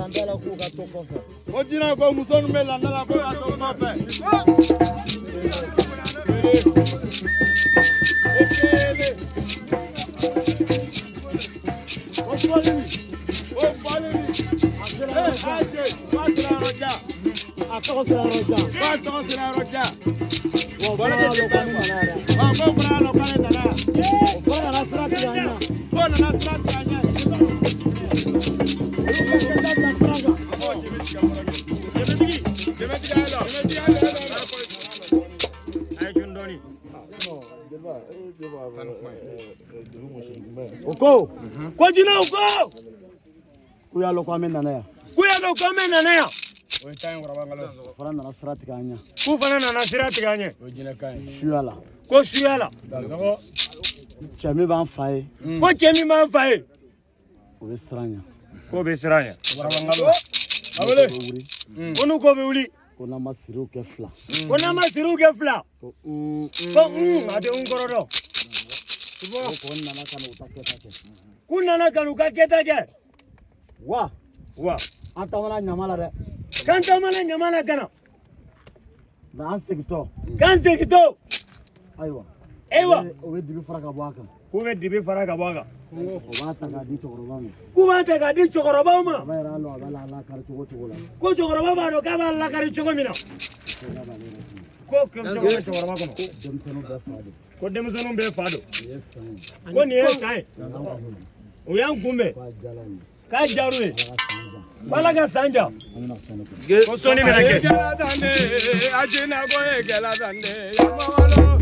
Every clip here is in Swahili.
landala ko ka to kɔfɛ. Ko jina ko muso nu bɛ landala ko ka to kɔfɛ. Oko, ko jina oko. Kuya lo kwa mena na ya. Kuya lo kwa mena na ya. O time warabangalo. Fara na sirati kanya. Ku fana na sirati kanya. O jina kan. Suyala. Ko suyala. Dazo. Chemi ban fae. Ko chemi ban fae. O be siranya. Ko be siranya. Warabangalo. Abele. Onu ko be wuli. Ko na masiru ke fla. Ko na masiru ke fla. Ko ade ungorodo. Kunana kanu ka keta ke. Wa. Anta mana nyamala de. Kanta mana nyamala kana. Na ansekito. Kan sekito. Aywa. O be dibi fara ka bwaka. Ku be dibi fara ka bwaka. O ba ta ga di chokoroba mi. Ku ba ta ga di chokoroba ma. Ba era lo abala la kar chogo la. Ko chokoroba ba do ka ba la kar chogo mina. Ko chokoroba kono. Demsonu be fado. Ko demsonu be fado. Yes. Ko ni en kai. O yan kumbe. Ka jaru. Balaga sanja. Ko soni mina ke. Ajina go e gela dande. Yamalo.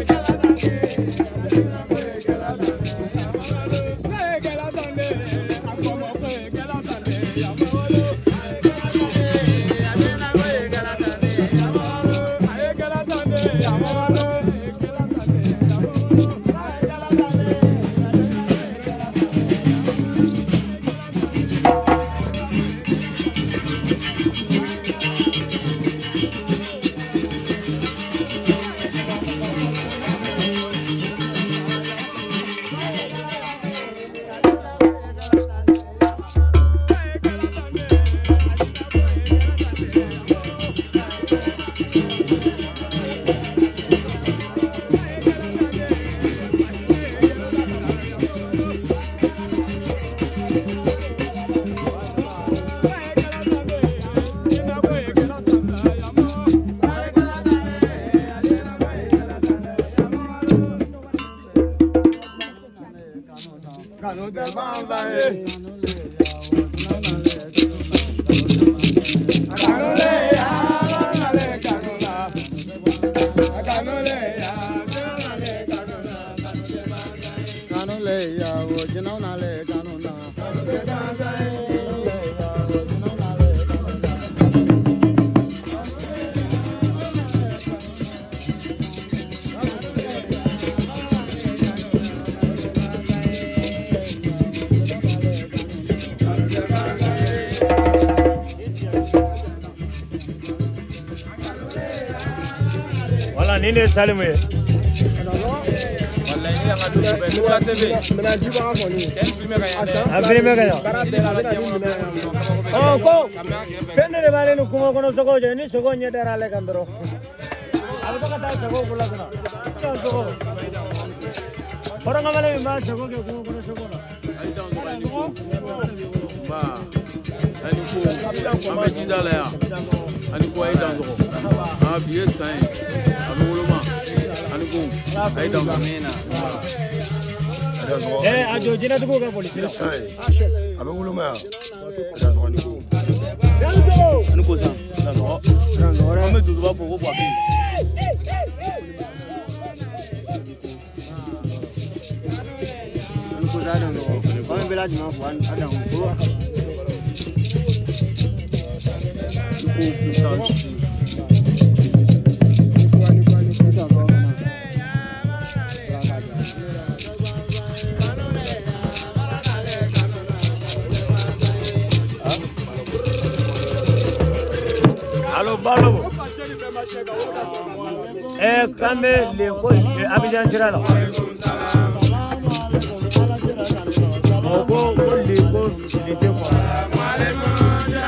Nini Salim ye. Wallahi ni anga dusu be la TV. Mena jiba ko ni. Filme ka ya. Oh ko. Fende de bale nu kuma kono sogo je ni sogo nye dara le kandro. Abu to kata sogo kula kana. Sogo. Orang ngale ma sogo ke kuma kono sogo na. Ai down ba. Ani ko amba jidala ya. Ani ko ai down ko. Ah bien sain. Ajo jina tu bukan polisi. Abang ulu mah. Ada soal ni ko. Anu ko sa. Orang me tu buat pokok buat. Anu ko dah dong. Kami bela cuma puan ada umur. Balo kame le ko Abidjan sira la ko le ko le ko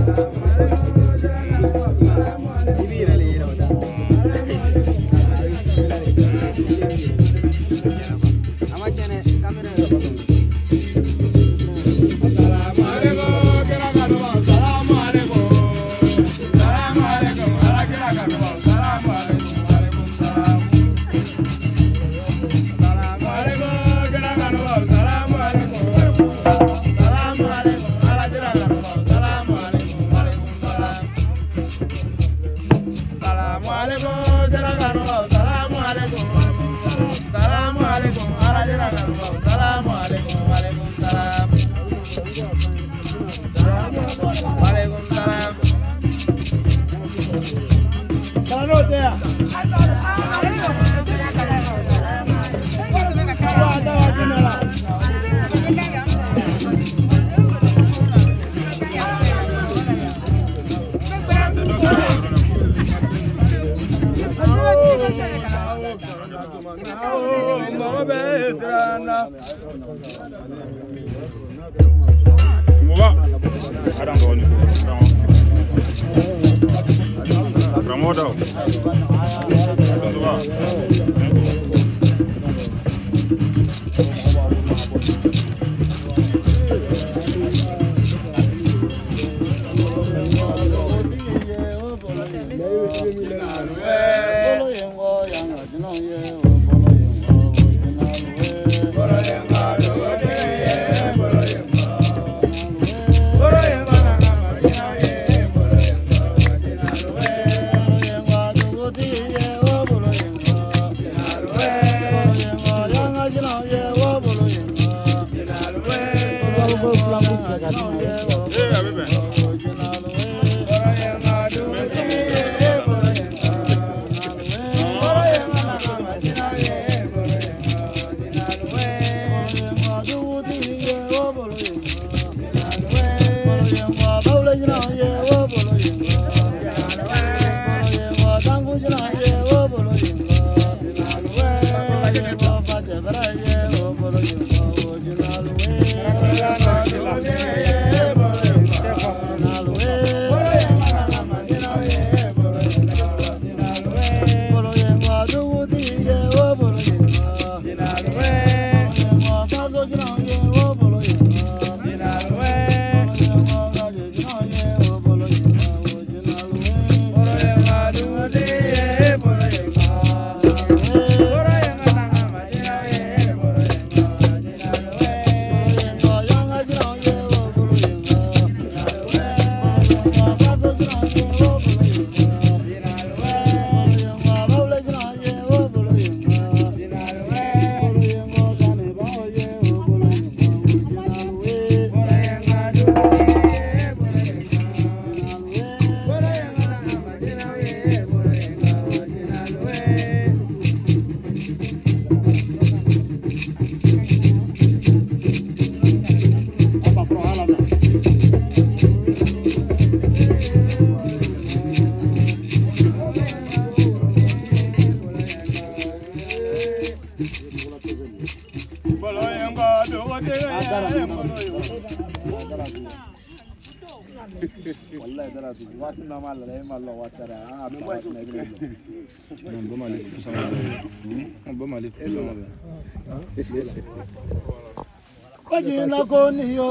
Ajina koni yo,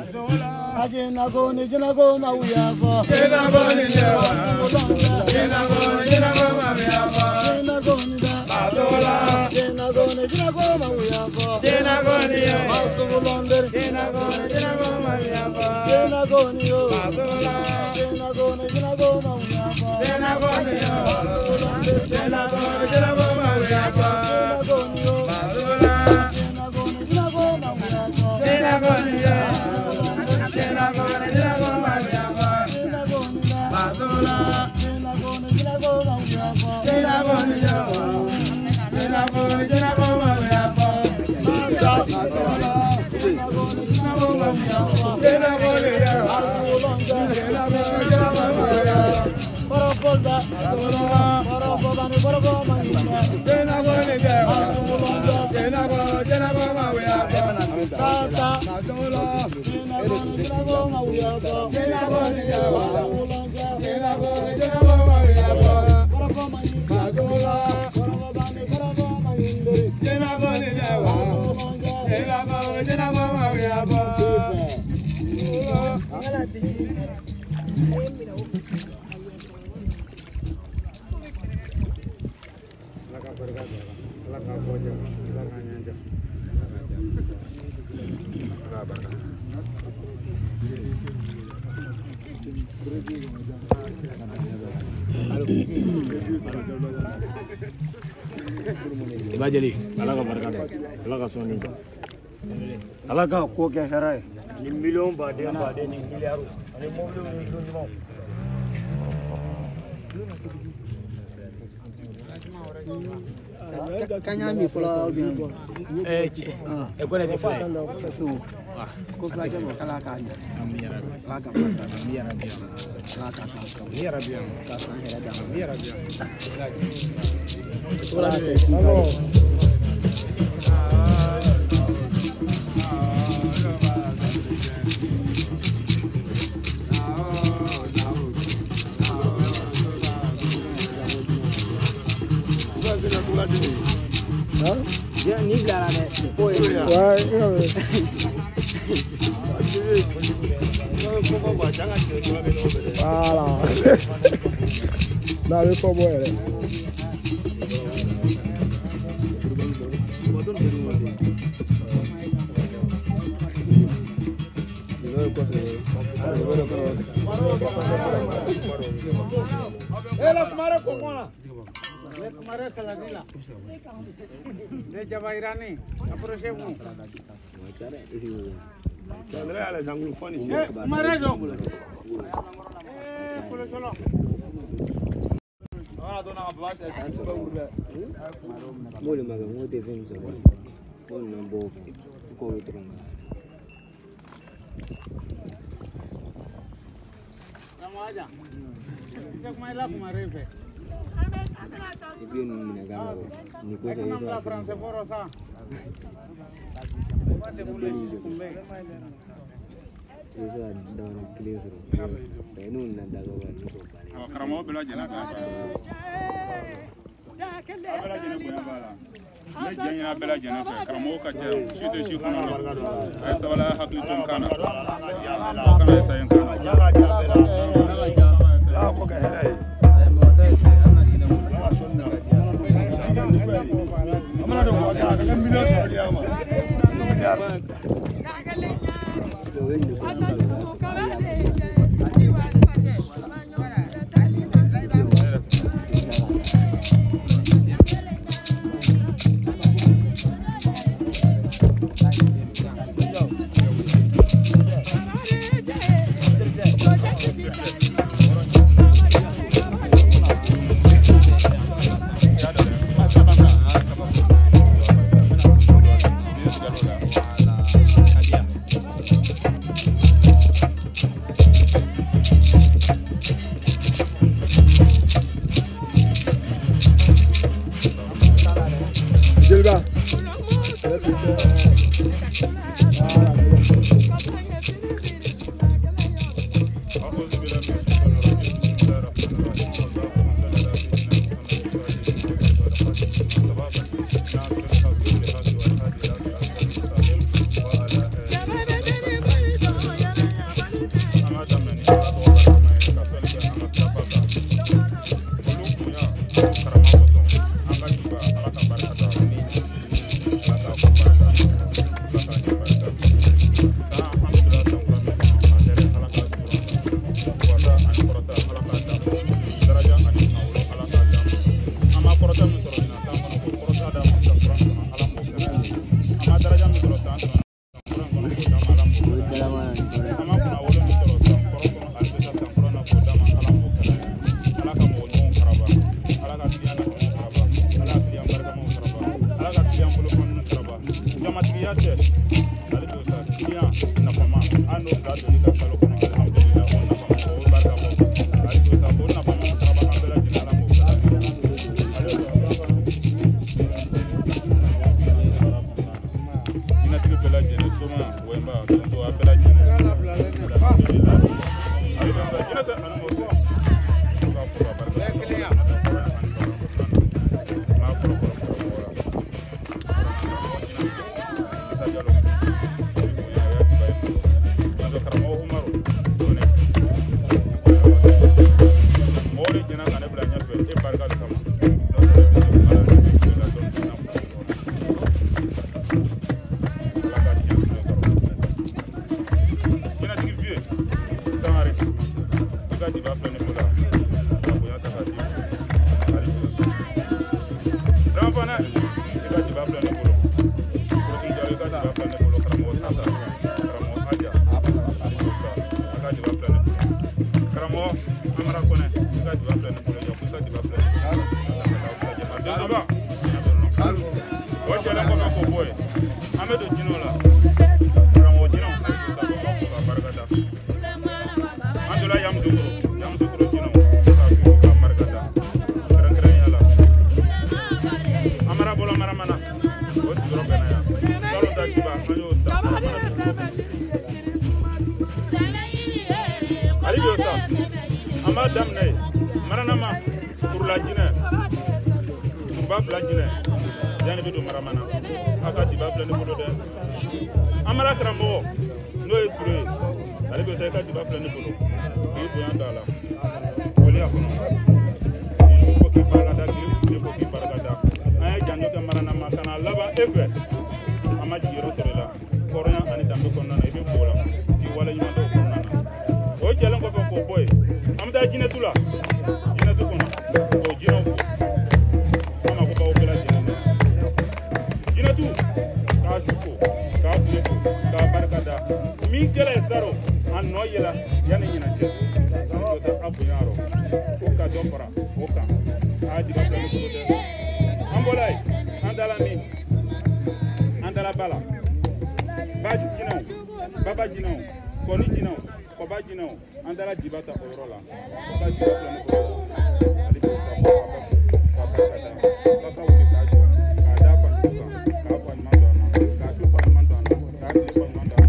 ajina koni jina go mauya go. Jina koni yo, jina go mauya go. Jina koni da, adola. Jina go mauya go. Jina koni yo, masugulonder. Jina go mauya go. Jina koni yo, adola. Jina go mauya go. Jina koni yo, masugulonder. Jina go mauya go. Jina koni yo, adola. Jina Iba jeli. Ala ka barika da. Ala ka sɔnni da. Ala ka ko kɛ hɛrɛ ye. Ni miliyɔn baden ni miliyari ani mɔbiliw ni du ɲumanw. Kanya mi fɔlɔ bi Cɛ. Ko ne tɛ filɛ. ko filakɛ ma kala k'a ɲɛ Ami yɛrɛ. ala ka barika da Ami yɛrɛ bi yan. ala ka kan Ami yɛrɛ bi yan. ka san hɛrɛ d'a ma Ami yɛrɛ bi yan. ala ka k'i ni bilara dɛ ko ye Voilà. N'a bɛ fɔ bɔ yɛrɛ. La kumare ko kɔnɔ. तुम्हारे सलादीला ये जवाहिरानी अप्रोचेबू André ala zangulu foni si. तुम्हारे जो चलो चलो Mole maga ngote vem zo. Mole nambo ko utronga. रमाजा जब महिला तुम्हारे पे Ibi ni nagama ni ko एक नाम ला फ्रांस से पोरोसा बाते बोले कुंबे Isa dawana kilesro. Enu na daga wa ni ko bale. Karamo bela jena ka. Bela jena ko bala. Ne jenya bela jena ka. Karamo ka ce shite shi kuna. Ai sabala hakli tun kana. Kana sai kana. La ko ka hera yi. Amana do ko ka ka miliyɔn sɔrɔ di ama. Jelba. akati va plein pour la boya ta kati rampana akati va plein pour ki jare akati va plein pour kramo sasa kramo aja akati va plein kramo amara kone akati va plein pour yo akati va plein aba wacha la kwa ko boy amedo jinola kramo jino sa ko barkata Andula yam dukro jino sa markata kran yala amara bola mara mana o dukro bena ya solo da kiba mayo sa ali dosa ama damne maranama pour la jine ba la jine yani bidu mara mana akati ba plein de de amara krambo no e ture ali be sai akati ba plein de boulot ko yandala wali akono ko ki bala da ko ki baragada ay janno ka marana makana laba efe amaji yoro serela korona ani dambe konna na ibe bola di wala yima do konna na o jelen ko ko boy amda jine tula jine to konna o jino ama ko bawo bela jine tu ka shuko ka buko ka baragada mi kele saro an noyela yana yina ce abu yaro oka dombra oka aji ba plano ko de ambolay andala mi andala bala baji jinaw baba jinaw koni jinaw ko ba jinaw andala jibata orola ba ji plano ko ali ko sa baba woni ka jo ka da pa ka pa mandona ka su pa mandona ka su pa mandona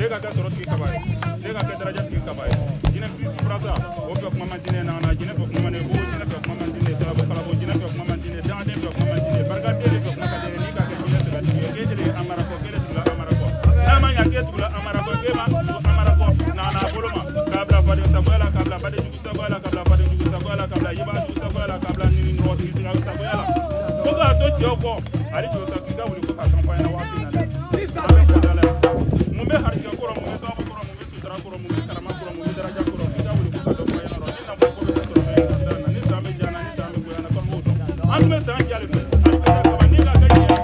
lega ka soro tigi kabaye lega ka daraja tigi kabaye jina Kristo brasa o pe kuma mantine na na jina pe kuma ne bo jina pe kuma mantine sala bo kala bo jina pe kuma mantine dande pe kuma mantine barka dele pe kuma kadere ni ka jina se bati ke jele amara ko kele tula amara ko na ma ya ke tula amara ko ke ma amara ko na na boloma kabla fadi sabola kabla fadi jugu sabola kabla fadi jugu sabola kabla yiba jugu sabola kabla ni no tigi tula sabola ko ga to tioko ari to sa kinga wuli ko ka campagne na wapi na mumbe har ki ko mumbe so ko mumbe sutra ko mumbe karama ko mumbe daraja ko kinga wuli ko ka campagne na ro ni na ko ko so na ni sa me jana ni sa me ko na ko mo an me sa jale ko ni ga ga ni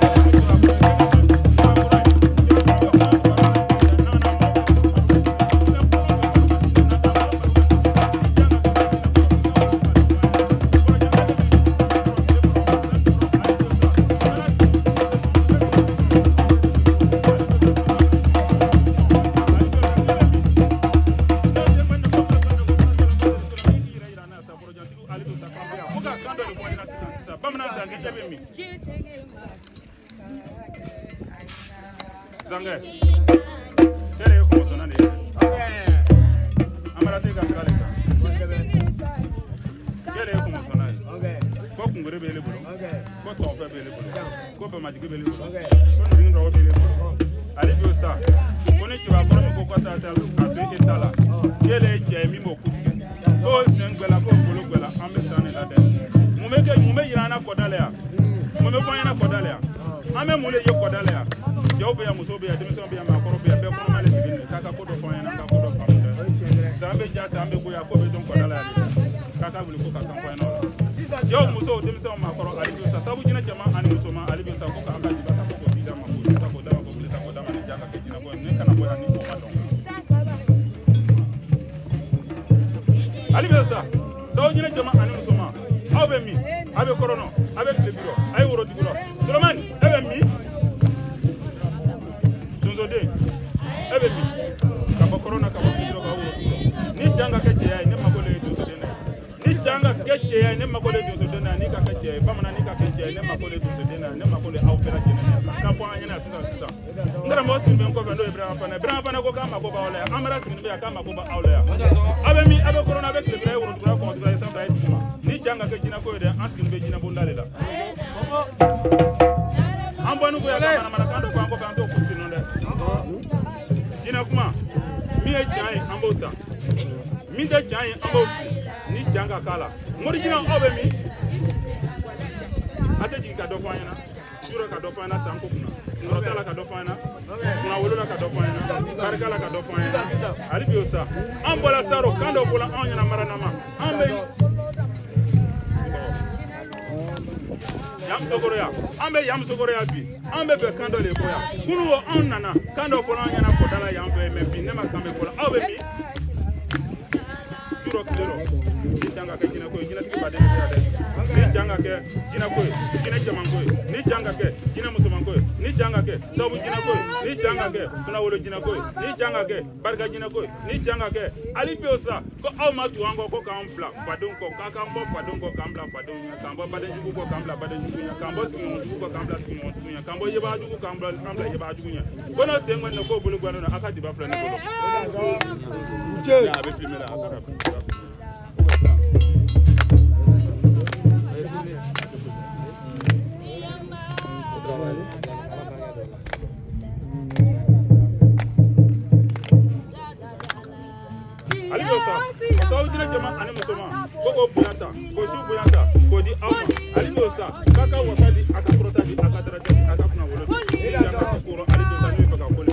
Zange. Kere ko so na ne. Amara te ga kale ka. Kere ko so na. Ko kungure bele bulu. Ko to fe bele bulu. Ko be majigi bele bulu. Ko ni ndo bele bulu. Ali bi sa. Ko ne ti ba ko ko ta ta ka be etala. Kele je mi mo ku. Ko sengela ko bulu gbela ambe sane la de. Mu me yirana ko dale ya. Mu me ko yana ko dale ya. Ame mu le ye ko dale ya. Jobe ya muso be ya demi so be ya makoro be ya be ko male sigini kaka ko do fo yana ka ko do fo zambe ja zambe ko ya ko be don ko dala ya kaka bulu ko kaka ko yana yo muso demi so makoro ali bi sa sabu jina jama ani muso ma ali bi sa ko ka aka di ba ka ko bi da ma ko ta ko da ma ko bi ta ko da ma ni jaka ke jina ko ni kana ko ya ni ko ma don ali bi sa sabu jina jama ani muso ma abe mi abe korono abe klebiro ay woro diguro Suleman abe mi ebe mi kaba corona kaba kiro ka wo ni janga ke je ne magole do so dena ni janga ke je ne magole do so dena ni ka ke je bamana ni ka ke je ne magole do so dena ne magole au pera je ne ka po anya na sita ngara mo sin ben ko bendo Ibrahim pana ko kama ko ba ole amara sin be kama ko ba ole abe mi abe corona be ke wuro dura ko dura sa ba ni janga ke jina ko de askin be jina bundale la ambanu ko ya kama na kando ko ba ndo ko sin nde jina kuma mi e jai ambota mi de jai ambota ni janga kala ngori jina obe mi ate jinga do fanya sura ka do fanya sanko kuna ngoro kala ka do fanya kuna wolola ka do fanya barkala ka do fanya ali biosa ambola saro kando bola anya na maranama ambe yam sogoroya bi ambe be kando le boya kunu wo on nana kando ko anya na kodala yam be me bi ne ma kambe ko awe mi suro klero ni janga ke jina ko jina ti ba de ni janga ke jina ko jina jaman ko ni janga ke jina musuman ko ni janga ke sabu jina ko ni janga ke kuna wolo jina ko ni janga ke barga jina ko ni janga ke ali biosa ko aw ma tu ango ko kan bla fadun ko ka kan bo fadun ko kan bla fadun kan bo bade jugu ko kan bla bade jugu kan bo sigi mo jugu ko kan bla sigi mo jugu kan bo yeba jugu kan bla yeba jugu nya kono sengo no ko bulu gwano na akati ba fla ne ko ya be filmer la akara Aliosa, so ujina jama ani musoma, ko buyanta, ko shu buyanta, ko di awa. Aliosa, kaka wasadi akakurota di akataraja di akapuna wolo. Ila jama kuro aliosa ni baka kole.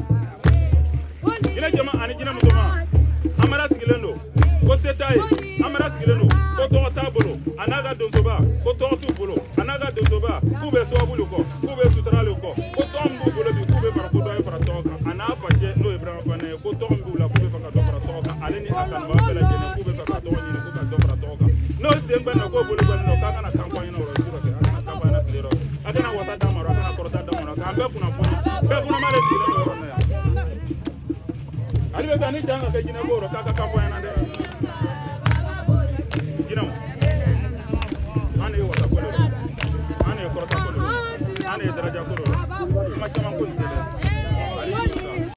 Ila jama ani jina musoma, amara sigilendo, ko setai, amara sigilendo, ko to tabolo, anaga donsoba, ko to tubolo, anaga donsoba, kube so abulu ko, kube sutralo ko, ko to ambu bolo di kube para ko do para toka, anafa je no Ibrahim pane, ko to ambu la kube para do para toka. Aleni akan mabela jene kube ka to ni ko ka do para toka no semba na ko bulu bulu ka kana campagne no sura ke kana campagne na lero akana wata damaro akana korota damaro ka be kuna male sile no na ali be tani janga ke jina goro ka campagne na de jina ane wata ko ane korota ko ane daraja ko